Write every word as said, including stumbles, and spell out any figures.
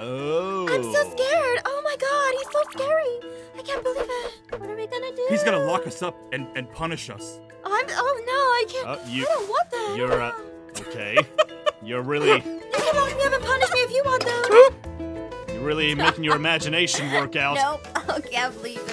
Oh. I'm so scared. Oh my god, he's so scary. I can't believe it. What are we gonna do? He's gonna lock us up and, and punish us. Oh, I'm, oh no, I can't. Uh, you, I don't want that. You're, uh, okay. You're really, You can lock me up and punish me if you want though. you're really making your imagination work out. Nope, I can't believe